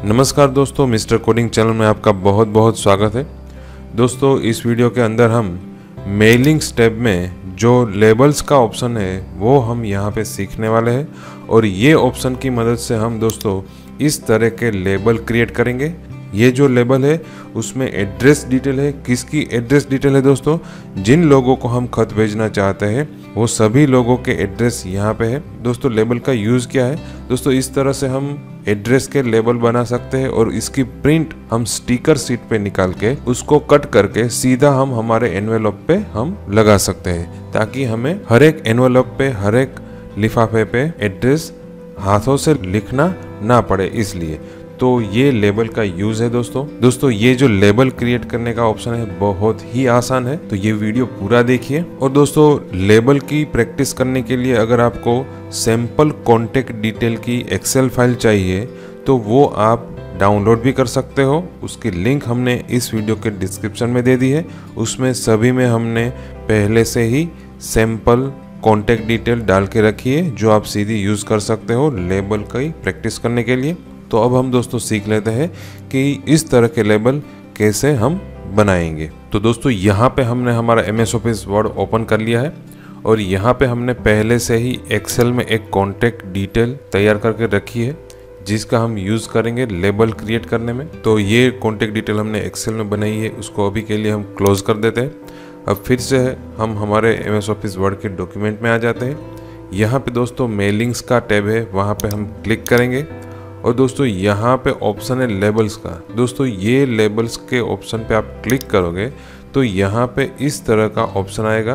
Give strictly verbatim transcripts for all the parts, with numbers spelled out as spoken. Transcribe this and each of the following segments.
नमस्कार दोस्तों, mister coding channel में आपका बहुत बहुत स्वागत है। दोस्तों, इस वीडियो के अंदर हम मेलिंग्स टैब में जो लेबल्स का ऑप्शन है वो हम यहाँ पे सीखने वाले हैं और ये ऑप्शन की मदद से हम दोस्तों इस तरह के लेबल क्रिएट करेंगे। ये जो लेबल है उसमें एड्रेस डिटेल है। किसकी एड्रेस डिटेल है दोस्तों? जिन लोगों को हम खत भेजना चाहते हैं वो सभी लोगों के एड्रेस यहाँ पे है। दोस्तों, लेबल का यूज़ क्या है? दोस्तों, इस तरह से हम एड्रेस के लेबल बना सकते हैं और इसकी प्रिंट हम स्टिकर शीट पे निकाल के उसको कट करके सीधा हम हमारे एनवेलप पे हम लगा सकते हैं, ताकि हमें हर एक एनवेलप पे, हर एक लिफाफे पे एड्रेस हाथों से लिखना ना पड़े। इसलिए तो ये लेबल का यूज है दोस्तों। दोस्तों, ये जो लेबल क्रिएट करने का ऑप्शन है बहुत ही आसान है, तो ये वीडियो पूरा देखिए। और दोस्तों, लेबल की प्रैक्टिस करने के लिए अगर आपको सैंपल कॉन्टेक्ट डिटेल की एक्सेल फाइल चाहिए तो वो आप डाउनलोड भी कर सकते हो। उसकी लिंक हमने इस वीडियो के डिस्क्रिप्शन में दे दी है। उसमें सभी में हमने पहले से ही सैंपल कॉन्टेक्ट डिटेल डाल के रखी है, जो आप सीधी यूज कर सकते हो लेबल की प्रैक्टिस करने के लिए। तो अब हम दोस्तों सीख लेते हैं कि इस तरह के लेबल कैसे हम बनाएंगे। तो दोस्तों, यहाँ पे हमने हमारा M S office word open कर लिया है और यहाँ पे हमने पहले से ही एक्सेल में एक कॉन्टेक्ट डिटेल तैयार करके रखी है, जिसका हम यूज़ करेंगे लेबल क्रिएट करने में। तो ये कॉन्टेक्ट डिटेल हमने एक्सेल में बनाई है, उसको अभी के लिए हम क्लोज कर देते हैं। अब फिर से हम हमारे एम एस ऑफिस वर्ड के डॉक्यूमेंट में आ जाते हैं। यहाँ पे दोस्तों मेलिंग्स का टैब है, वहाँ पे हम क्लिक करेंगे और दोस्तों यहाँ पे ऑप्शन है लेबल्स का। दोस्तों, ये लेबल्स के ऑप्शन पे आप क्लिक करोगे तो यहाँ पे इस तरह का ऑप्शन आएगा।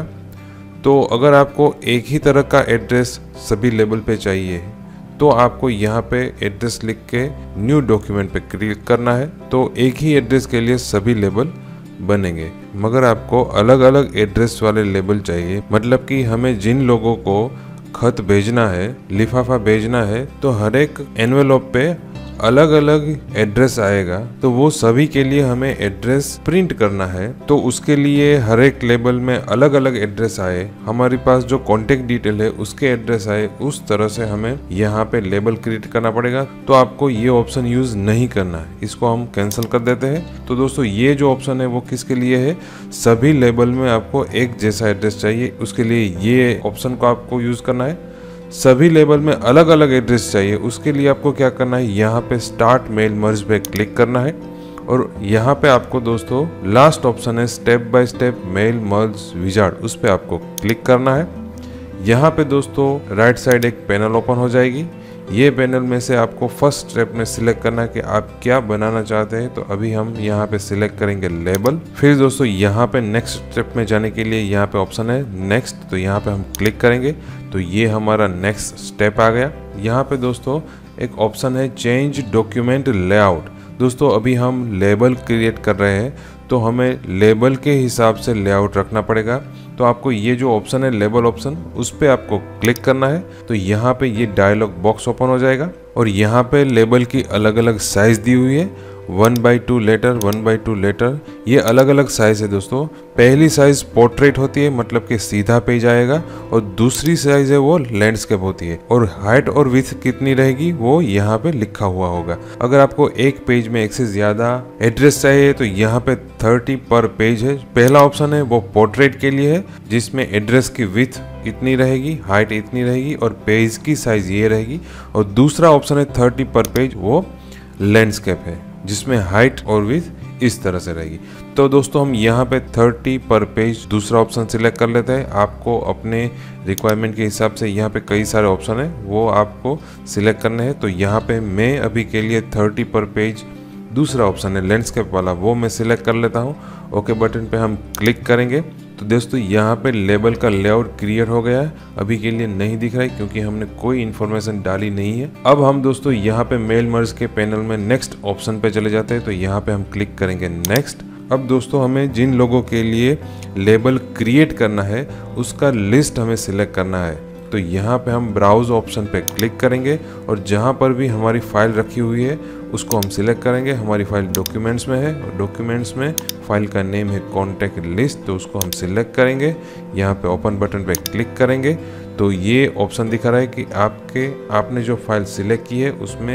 तो अगर आपको एक ही तरह का एड्रेस सभी लेबल पे चाहिए तो आपको यहाँ पे एड्रेस लिख के न्यू डॉक्यूमेंट पे क्लिक करना है। तो एक ही एड्रेस के लिए सभी लेबल बनेंगे, मगर आपको अलग अलग एड्रेस वाले लेबल चाहिए। मतलब कि हमें जिन लोगों को खत भेजना है, लिफाफा भेजना है, तो हर एक एनवेलप पे अलग अलग एड्रेस आएगा। तो वो सभी के लिए हमें एड्रेस प्रिंट करना है। तो उसके लिए हर एक लेबल में अलग अलग एड्रेस आए, हमारे पास जो कॉन्टेक्ट डिटेल है उसके एड्रेस आए, उस तरह से हमें यहाँ पे लेबल क्रिएट करना पड़ेगा। तो आपको ये ऑप्शन यूज नहीं करना है, इसको हम कैंसिल कर देते हैं। तो दोस्तों, ये जो ऑप्शन है वो किसके लिए है? सभी लेबल में आपको एक जैसा एड्रेस चाहिए, उसके लिए ये ऑप्शन को आपको यूज करना है। सभी लेबल में अलग अलग एड्रेस चाहिए, उसके लिए आपको क्या करना है? यहाँ पे स्टार्ट मेल मर्ज पे क्लिक करना है और यहाँ पे आपको दोस्तों लास्ट ऑप्शन है step by step mail merge wizard, उस पर आपको क्लिक करना है। यहाँ पे दोस्तों राइट साइड एक पैनल ओपन हो जाएगी। ये पैनल में से आपको फर्स्ट स्टेप में सिलेक्ट करना है कि आप क्या बनाना चाहते हैं। तो अभी हम यहाँ पे सिलेक्ट करेंगे लेबल। फिर दोस्तों यहाँ पे नेक्स्ट स्टेप में जाने के लिए यहाँ पे ऑप्शन है नेक्स्ट, तो यहाँ पे हम क्लिक करेंगे तो ये हमारा नेक्स्ट स्टेप आ गया। यहाँ पे दोस्तों एक ऑप्शन है चेंज डॉक्यूमेंट लेआउट। दोस्तों, अभी हम लेबल क्रिएट कर रहे हैं तो हमें लेबल के हिसाब से लेआउट रखना पड़ेगा। तो आपको ये जो ऑप्शन है लेबल ऑप्शन, उस पर आपको क्लिक करना है। तो यहाँ पे ये डायलॉग बॉक्स ओपन हो जाएगा और यहाँ पे लेबल की अलग अलग साइज दी हुई है, one by two letter, one by two letter, ये अलग अलग साइज है दोस्तों। पहली साइज पोर्ट्रेट होती है, मतलब कि सीधा पेज आएगा, और दूसरी साइज है वो लैंडस्केप होती है। और हाइट और विड्थ कितनी रहेगी वो यहाँ पे लिखा हुआ होगा। अगर आपको एक पेज में एक से ज्यादा एड्रेस चाहिए तो यहाँ पे थर्टी पर पेज है। पहला ऑप्शन है वो पोर्ट्रेट के लिए है, जिसमें एड्रेस की विड्थ इतनी रहेगी, हाइट इतनी रहेगी और पेज की साइज ये रहेगी। और दूसरा ऑप्शन है थर्टी पर पेज, वो लैंडस्केप है, जिसमें हाइट और विड्थ इस तरह से रहेगी। तो दोस्तों, हम यहाँ पे थर्टी पर पेज दूसरा ऑप्शन सिलेक्ट कर लेते हैं। आपको अपने रिक्वायरमेंट के हिसाब से यहाँ पे कई सारे ऑप्शन है, वो आपको सिलेक्ट करने हैं। तो यहाँ पे मैं अभी के लिए थर्टी पर पेज दूसरा ऑप्शन है लैंडस्केप वाला, वो मैं सिलेक्ट कर लेता हूँ। ओके बटन पे हम क्लिक करेंगे तो दोस्तों यहाँ पे लेबल का लेआउट क्रिएट हो गया है। अभी के लिए नहीं दिख रहा है क्योंकि हमने कोई इन्फॉर्मेशन डाली नहीं है। अब हम दोस्तों यहाँ पे मेल मर्ज के पैनल में नेक्स्ट ऑप्शन पे चले जाते हैं। तो यहाँ पे हम क्लिक करेंगे नेक्स्ट। अब दोस्तों, हमें जिन लोगों के लिए लेबल क्रिएट करना है उसका लिस्ट हमें सिलेक्ट करना है। तो यहाँ पे हम ब्राउज ऑप्शन पे क्लिक करेंगे और जहाँ पर भी हमारी फाइल रखी हुई है उसको हम सिलेक्ट करेंगे। हमारी फाइल डॉक्यूमेंट्स में है और डॉक्यूमेंट्स में फाइल का नेम है कॉन्टैक्ट लिस्ट, तो उसको हम सिलेक्ट करेंगे। यहाँ पे ओपन बटन पे क्लिक करेंगे तो ये ऑप्शन दिखा रहा है कि आपके आपने जो फाइल सिलेक्ट की है उसमें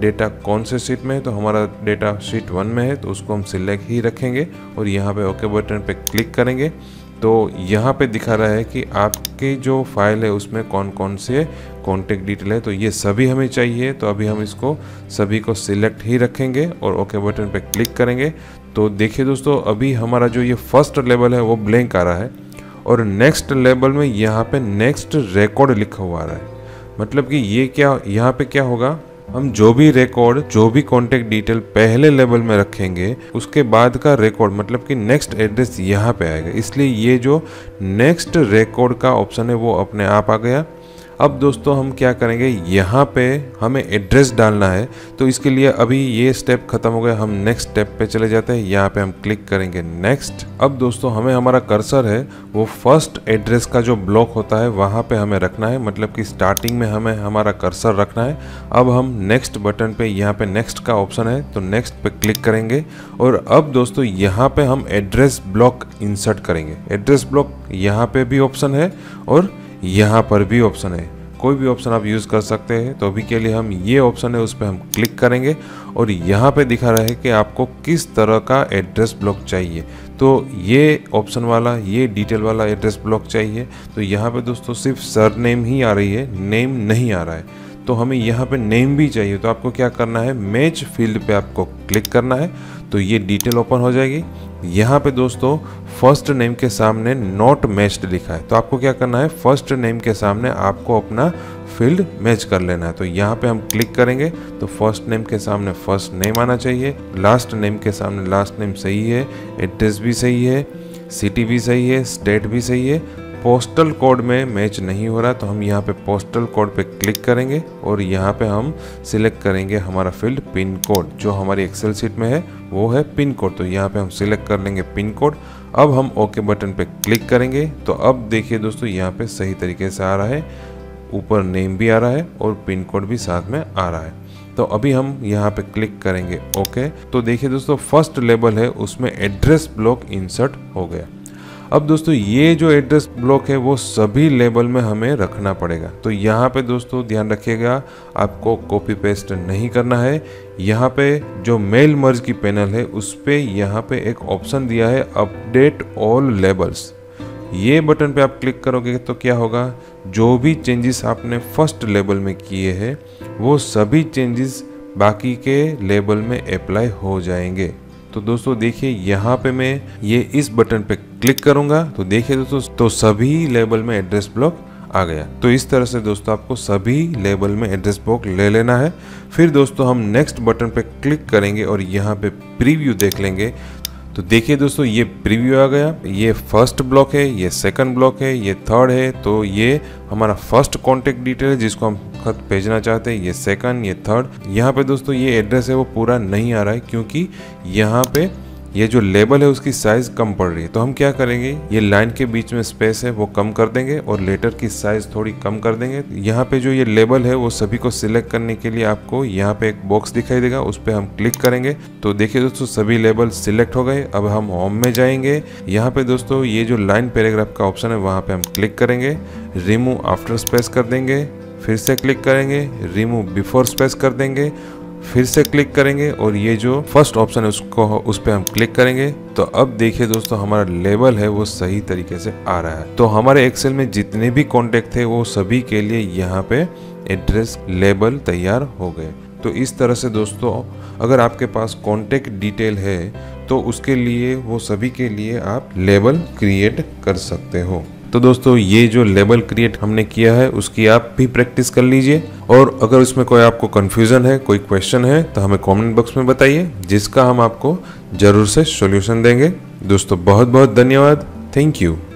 डेटा कौन से शीट में है, तो हमारा डेटा शीट वन में है तो उसको हम सिलेक्ट ही रखेंगे और यहाँ पे ओके बटन पे क्लिक करेंगे। तो यहाँ पे दिखा रहा है कि आपके जो फाइल है उसमें कौन कौन से कॉन्टेक्ट डिटेल है, तो ये सभी हमें चाहिए। तो अभी हम इसको सभी को सिलेक्ट ही रखेंगे और ओके बटन पे क्लिक करेंगे। तो देखिए दोस्तों, अभी हमारा जो ये फर्स्ट लेबल है वो ब्लैंक आ रहा है और नेक्स्ट लेबल में यहाँ पे नेक्स्ट रिकॉर्ड लिखा हुआ आ रहा है। मतलब कि ये क्या, यहाँ पे क्या होगा, हम जो भी रिकॉर्ड, जो भी कॉन्टेक्ट डिटेल पहले लेवल में रखेंगे उसके बाद का रिकॉर्ड मतलब कि नेक्स्ट एड्रेस यहाँ पे आएगा। इसलिए ये जो नेक्स्ट रिकॉर्ड का ऑप्शन है वो अपने आप आ गया। अब दोस्तों हम क्या करेंगे, यहाँ पे हमें एड्रेस डालना है। तो इसके लिए अभी ये स्टेप खत्म हो गया, हम नेक्स्ट स्टेप पे चले जाते हैं। यहाँ पे हम क्लिक करेंगे नेक्स्ट। अब दोस्तों हमें हमारा कर्सर है वो फर्स्ट एड्रेस का जो ब्लॉक होता है वहाँ पे हमें रखना है, मतलब कि स्टार्टिंग में हमें हमारा कर्सर रखना है। अब हम नेक्स्ट बटन पे, यहाँ पे नेक्स्ट का ऑप्शन है तो नेक्स्ट पे क्लिक करेंगे और अब दोस्तों यहाँ पे हम एड्रेस ब्लॉक इंसर्ट करेंगे। एड्रेस ब्लॉक यहाँ पे भी ऑप्शन है और यहाँ पर भी ऑप्शन है, कोई भी ऑप्शन आप यूज़ कर सकते हैं। तो अभी के लिए हम ये ऑप्शन है उस पर हम क्लिक करेंगे और यहाँ पे दिखा रहा है कि आपको किस तरह का एड्रेस ब्लॉक चाहिए। तो ये ऑप्शन वाला, ये डिटेल वाला एड्रेस ब्लॉक चाहिए। तो यहाँ पे दोस्तों सिर्फ सरनेम ही आ रही है, नेम नहीं आ रहा है। तो हमें यहाँ पे नेम भी चाहिए। तो आपको क्या करना है, मैच फील्ड पे आपको क्लिक करना है तो ये डिटेल ओपन हो जाएगी। यहाँ पे दोस्तों फर्स्ट नेम के सामने नॉट मैच्ड लिखा है, तो आपको क्या करना है, फर्स्ट नेम के सामने आपको अपना फील्ड मैच कर लेना है। तो यहाँ पे हम क्लिक करेंगे तो फर्स्ट नेम के सामने फर्स्ट नेम आना चाहिए, लास्ट नेम के सामने लास्ट नेम सही है, एड्रेस भी सही है, सिटी भी सही है, स्टेट भी सही है। पोस्टल कोड में मैच नहीं हो रहा तो हम यहाँ पे पोस्टल कोड पे क्लिक करेंगे और यहाँ पे हम सिलेक्ट करेंगे हमारा फील्ड पिन कोड, जो हमारी एक्सेल शीट में है वो है पिन कोड। तो यहाँ पे हम सिलेक्ट कर लेंगे पिन कोड। अब हम ओके बटन पे क्लिक करेंगे तो अब देखिए दोस्तों यहाँ पे सही तरीके से आ रहा है, ऊपर नेम भी आ रहा है और पिन कोड भी साथ में आ रहा है। तो अभी हम यहाँ पे क्लिक करेंगे ओके। तो देखिए दोस्तों फर्स्ट लेबल है उसमें एड्रेस ब्लॉक इंसर्ट हो गया। अब दोस्तों ये जो एड्रेस ब्लॉक है वो सभी लेबल में हमें रखना पड़ेगा। तो यहाँ पे दोस्तों ध्यान रखिएगा, आपको कॉपी पेस्ट नहीं करना है। यहाँ पे जो मेल मर्ज की पैनल है उस पे यहाँ पे एक ऑप्शन दिया है अपडेट ऑल लेबल्स। ये बटन पे आप क्लिक करोगे तो क्या होगा, जो भी चेंजेस आपने फर्स्ट लेबल में किए हैं वो सभी चेंजेस बाकी के लेबल में अप्लाई हो जाएंगे। तो दोस्तों देखिए यहाँ पे मैं ये इस बटन पे क्लिक करूंगा तो देखिए दोस्तों तो सभी लेबल में एड्रेस ब्लॉक आ गया। तो इस तरह से दोस्तों आपको सभी लेबल में एड्रेस ब्लॉक ले लेना है। फिर दोस्तों हम नेक्स्ट बटन पे क्लिक करेंगे और यहाँ पे प्रीव्यू देख लेंगे। तो देखिए दोस्तों ये प्रीव्यू आ गया, ये फर्स्ट ब्लॉक है, ये सेकंड ब्लॉक है, ये थर्ड है। तो ये हमारा फर्स्ट कॉन्टेक्ट डिटेल है जिसको हम खत भेजना चाहते हैं, ये सेकंड, ये थर्ड। यहाँ पे दोस्तों ये एड्रेस है वो पूरा नहीं आ रहा है क्योंकि यहाँ पे ये जो लेबल है उसकी साइज कम पड़ रही है। तो हम क्या करेंगे, ये लाइन के बीच में स्पेस है वो कम कर देंगे और लेटर की साइज थोड़ी कम कर देंगे। यहाँ पे जो ये लेबल है वो सभी को सिलेक्ट करने के लिए आपको यहाँ पे एक बॉक्स दिखाई देगा, उस पर हम क्लिक करेंगे। तो देखिए दोस्तों सभी लेबल सिलेक्ट हो गए। अब हम होम में जाएंगे, यहाँ पे दोस्तों ये जो लाइन पैराग्राफ का ऑप्शन है वहाँ पे हम क्लिक करेंगे, रिमूव आफ्टर स्पेस कर देंगे, फिर से क्लिक करेंगे, रिमूव बिफोर स्पेस कर देंगे, फिर से क्लिक करेंगे और ये जो फर्स्ट ऑप्शन है उसको उस पर हम क्लिक करेंगे। तो अब देखिए दोस्तों हमारा लेबल है वो सही तरीके से आ रहा है। तो हमारे एक्सेल में जितने भी कॉन्टेक्ट थे वो सभी के लिए यहाँ पे एड्रेस लेबल तैयार हो गए। तो इस तरह से दोस्तों अगर आपके पास कॉन्टेक्ट डिटेल है तो उसके लिए वो सभी के लिए आप लेबल क्रिएट कर सकते हो। तो दोस्तों ये जो लेबल क्रिएट हमने किया है उसकी आप भी प्रैक्टिस कर लीजिए और अगर उसमें कोई आपको कंफ्यूजन है, कोई क्वेश्चन है तो हमें कमेंट बॉक्स में बताइए, जिसका हम आपको जरूर से सॉल्यूशन देंगे। दोस्तों बहुत बहुत धन्यवाद, थैंक यू।